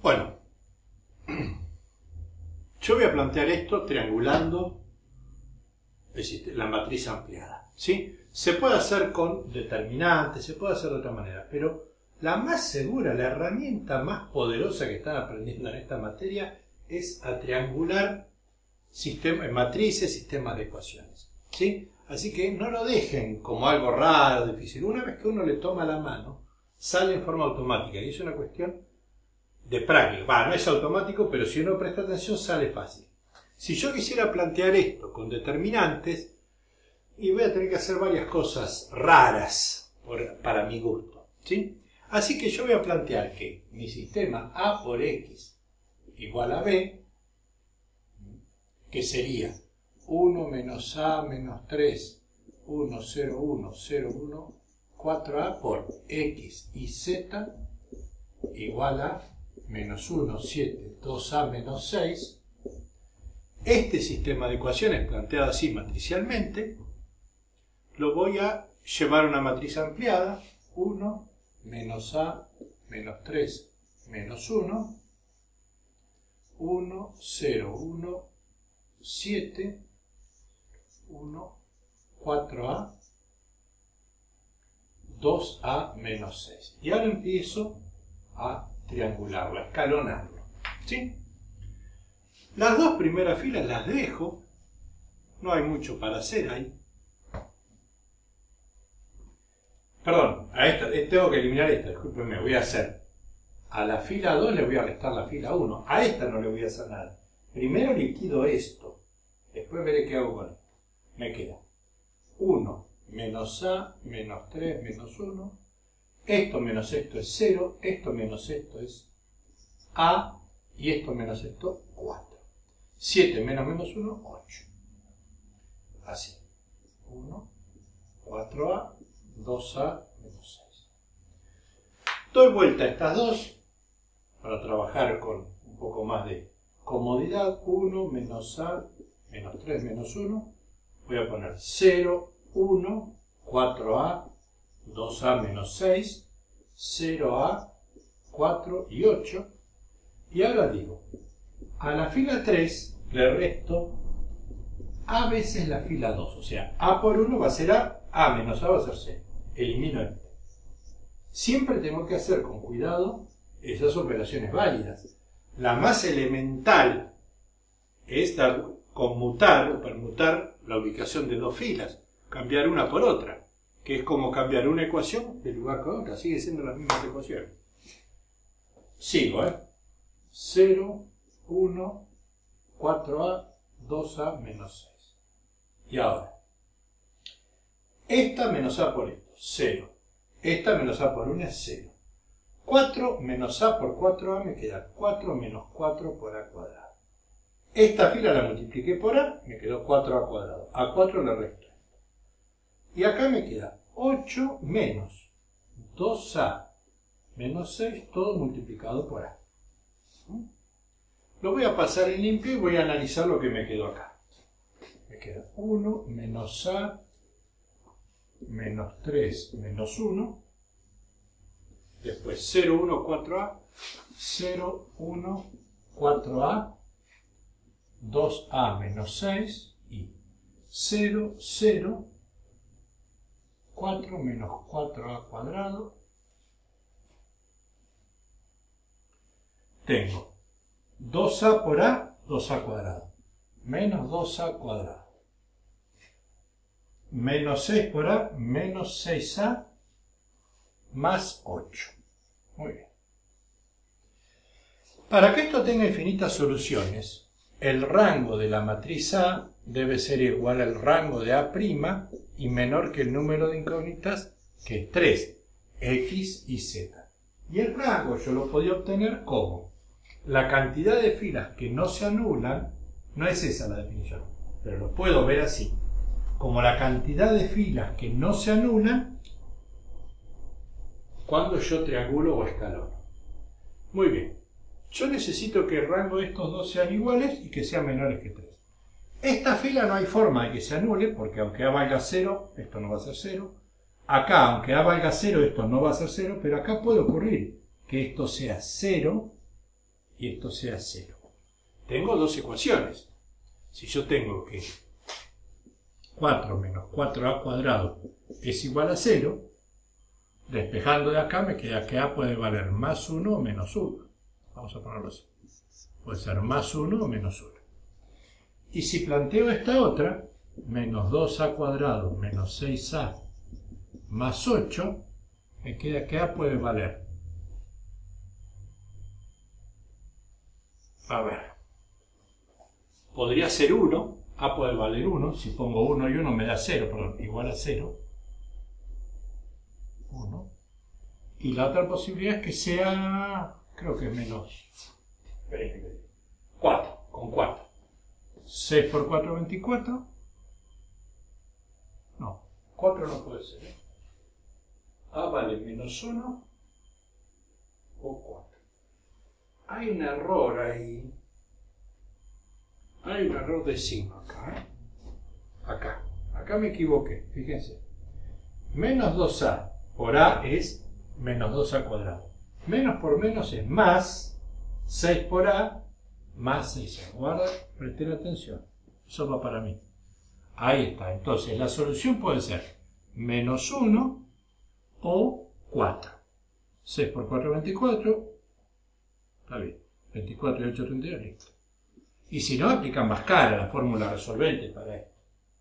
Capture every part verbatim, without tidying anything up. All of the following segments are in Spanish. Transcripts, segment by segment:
Bueno, yo voy a plantear esto triangulando la matriz ampliada, ¿sí? Se puede hacer con determinantes, se puede hacer de otra manera, pero la más segura, la herramienta más poderosa que están aprendiendo en esta materia es a triangular sistemas, matrices, sistemas de ecuaciones, ¿sí? Así que no lo dejen como algo raro, difícil. Una vez que uno le toma la mano, sale en forma automática y es una cuestión de práctica. Va, no es automático, pero si uno presta atención sale fácil. Si yo quisiera plantear esto con determinantes, y voy a tener que hacer varias cosas raras por, para mi gusto, ¿sí? Así que yo voy a plantear que mi sistema A por X igual a B, que sería uno menos A menos tres, uno, cero, uno, cero, uno, cuatro A por X y Z igual a menos uno, siete, dos A menos seis. Este sistema de ecuaciones planteado así matricialmente lo voy a llevar a una matriz ampliada, uno menos A menos tres menos uno, uno, cero, uno, siete, uno, cuatro A, dos A menos seis. Y ahora empiezo a triangularlo, a escalonarlo, ¿sí? Las dos primeras filas las dejo, no hay mucho para hacer ahí. Perdón, a esta, tengo que eliminar esta, discúlpenme, voy a hacer a la fila dos le voy a restar la fila uno, a esta no le voy a hacer nada. Primero liquido esto, después veré qué hago con esto. Me queda uno menos A menos tres menos uno, esto menos esto es cero, esto menos esto es A y esto menos esto cuatro. siete menos menos uno, ocho. Así. uno, cuatro A, dos A menos seis. Doy vuelta a estas dos para trabajar con un poco más de comodidad. uno menos A menos tres menos uno. Voy a poner cero, uno, cuatro A, dos A menos seis, cero A, cuatro y ocho. Y ahora digo, a la fila tres le resto A veces la fila dos. O sea, A por uno va a ser A, A menos A va a ser cero. Elimino este. Siempre tengo que hacer con cuidado esas operaciones válidas. La más elemental es dar, conmutar o permutar la ubicación de dos filas. Cambiar una por otra. Que es como cambiar una ecuación de lugar con otra. Sigue siendo las mismas ecuaciones. Sigo, ¿eh? cero, uno, cuatro A, dos A menos seis. Y ahora, esta menos A por esto, cero. Esta menos A por uno es cero. cuatro menos A por cuatro A me queda cuatro menos cuatro por A cuadrado. Esta fila la multipliqué por A, me quedó cuatro A cuadrado. A cuatro le resto. Y acá me queda ocho menos dos A menos seis, todo multiplicado por A. Lo voy a pasar en limpio y voy a analizar lo que me quedó acá. Me queda uno menos A menos tres menos uno. Después cero, uno, cuatro A. cero, uno, cuatro A. dos A menos seis. Y cero, cero, cuatro menos cuatro A cuadrado. Tengo dos A por A, dos A cuadrado. Menos dos A cuadrado. Menos seis por A, menos seis A, más ocho. Muy bien. Para que esto tenga infinitas soluciones, el rango de la matriz A debe ser igual al rango de A' y menor que el número de incógnitas, que es tres, X y Z. Y el rango yo lo podía obtener como la cantidad de filas que no se anulan, no es esa la definición, pero lo puedo ver así, como la cantidad de filas que no se anulan cuando yo triangulo o escalono. Muy bien, yo necesito que el rango de estos dos sean iguales y que sean menores que tres. Esta fila no hay forma de que se anule, porque aunque A valga cero, esto no va a ser cero. Acá, aunque A valga cero, esto no va a ser cero, pero acá puede ocurrir que esto sea cero y esto sea cero. Tengo dos ecuaciones. Si yo tengo que cuatro menos cuatro a cuadrado es igual a cero, despejando de acá me queda que a puede valer más uno o menos uno. Vamos a ponerlo así. Puede ser más uno o menos uno. Y si planteo esta otra, menos dos a cuadrado menos seis a más ocho, me queda que a puede valer. A ver. Podría ser uno. A puede valer uno. Si pongo uno y uno me da cero, perdón, igual a cero. uno. Y la otra posibilidad es que sea, creo que es menos cuatro, con cuatro. seis por cuatro, veinticuatro. No, cuatro no puede ser. ¿eh? A vale menos uno o cuatro. Hay un error ahí. Hay un error de signo acá. ¿eh? Acá. Acá me equivoqué. Fíjense. Menos dos a por a es menos dos a cuadrado. Menos por menos es más seis por a más seis a. Guarda, presten atención. Eso va para mí. Ahí está. Entonces la solución puede ser menos uno o cuatro. seis por cuatro, veinticuatro. Está bien. veinticuatro y ocho, treinta y dos. Listo. Y si no, aplican más cara la fórmula resolvente para esto.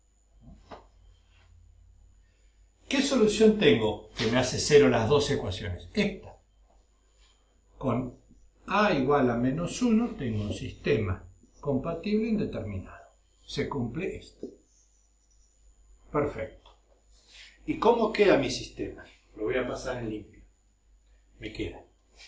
¿Qué solución tengo que me hace cero las dos ecuaciones? Esta. Con a igual a menos uno tengo un sistema compatible indeterminado. Se cumple esto. Perfecto. ¿Y cómo queda mi sistema? Lo voy a pasar en limpio. Me queda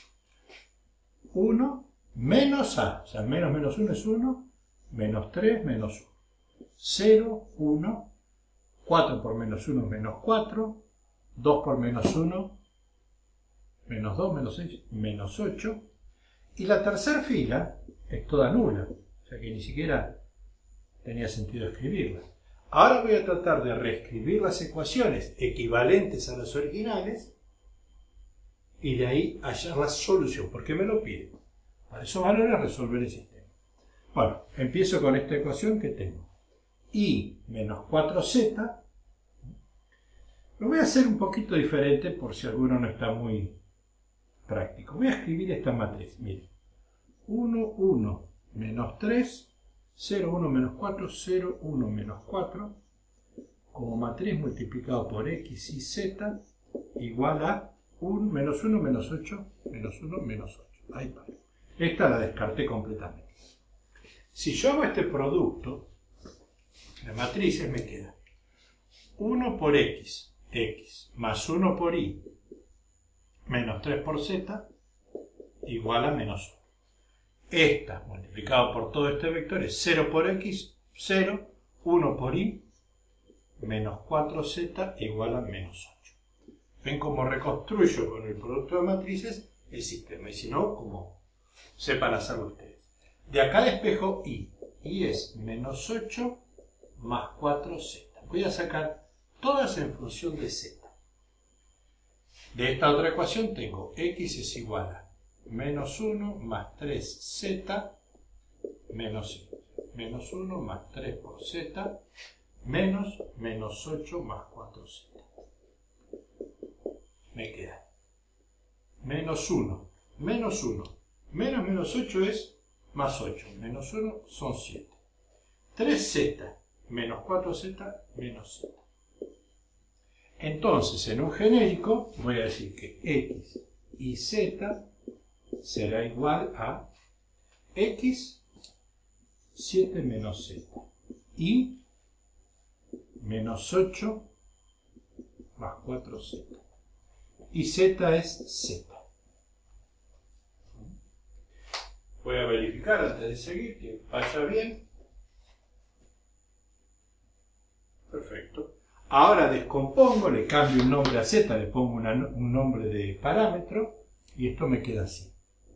uno menos a, o sea, menos menos uno es uno, menos tres menos uno. cero, uno, cuatro por menos uno menos cuatro, dos por menos uno, menos dos, menos seis, menos ocho. Y la tercera fila es toda nula, o sea que ni siquiera tenía sentido escribirla. Ahora voy a tratar de reescribir las ecuaciones equivalentes a las originales y de ahí hallar la solución, porque me lo pide. Para esos valores resolver el sistema. Bueno, empiezo con esta ecuación que tengo. Y menos cuatro z. Lo voy a hacer un poquito diferente por si alguno no está muy práctico. Voy a escribir esta matriz. Miren. uno, uno, menos tres, cero, uno, menos cuatro, cero, uno, menos cuatro. Como matriz multiplicado por x y z igual a uno, menos uno, menos ocho, menos uno, menos ocho. Ahí va. Esta la descarté completamente. Si yo hago este producto de matrices me queda uno por x, x, más uno por y, menos tres por z, igual a menos uno. Esta, multiplicado por todo este vector, es cero por x, cero, uno por y, menos cuatro z, igual a menos ocho. ¿Ven cómo reconstruyo con el producto de matrices el sistema? Y si no, como sepan hacerlo ustedes. De acá despejo y. Y es menos ocho más cuatro z. Voy a sacar todas en función de z. De esta otra ecuación tengo x es igual a menos uno más tres z menos cinco. Menos uno más tres por z menos menos ocho más cuatro z. Me queda menos uno. Menos uno. Menos menos ocho es más ocho. Menos uno son siete. tres z menos cuatro z menos z. Entonces, en un genérico, voy a decir que x y z será igual a x, siete menos z. Y menos ocho más cuatro z. Y z es z. Voy a verificar antes de seguir que vaya bien. Perfecto. Ahora descompongo, le cambio un nombre a z, le pongo una, un nombre de parámetro y esto me queda así.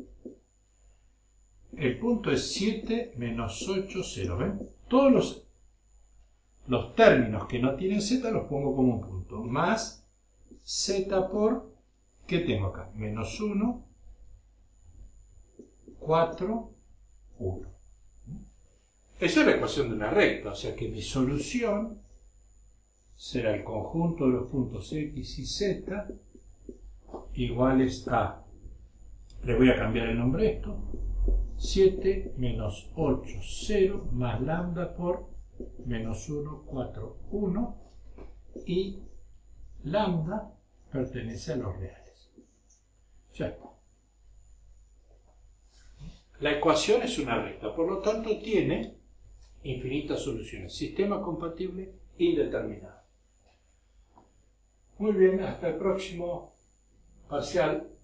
El punto es siete menos ocho, cero. ¿Ven? Todos los, los términos que no tienen z los pongo como un punto. Más z por, ¿qué tengo acá? Menos uno. cuatro, uno. Esa es la ecuación de una recta, o sea que mi solución será el conjunto de los puntos X y Z iguales a, le voy a cambiar el nombre a esto, siete menos ocho, cero más lambda por menos uno, cuatro, uno, y lambda pertenece a los reales. Ya está. La ecuación es una recta, por lo tanto tiene infinitas soluciones. Sistema compatible indeterminado. Muy bien, hasta el próximo parcial.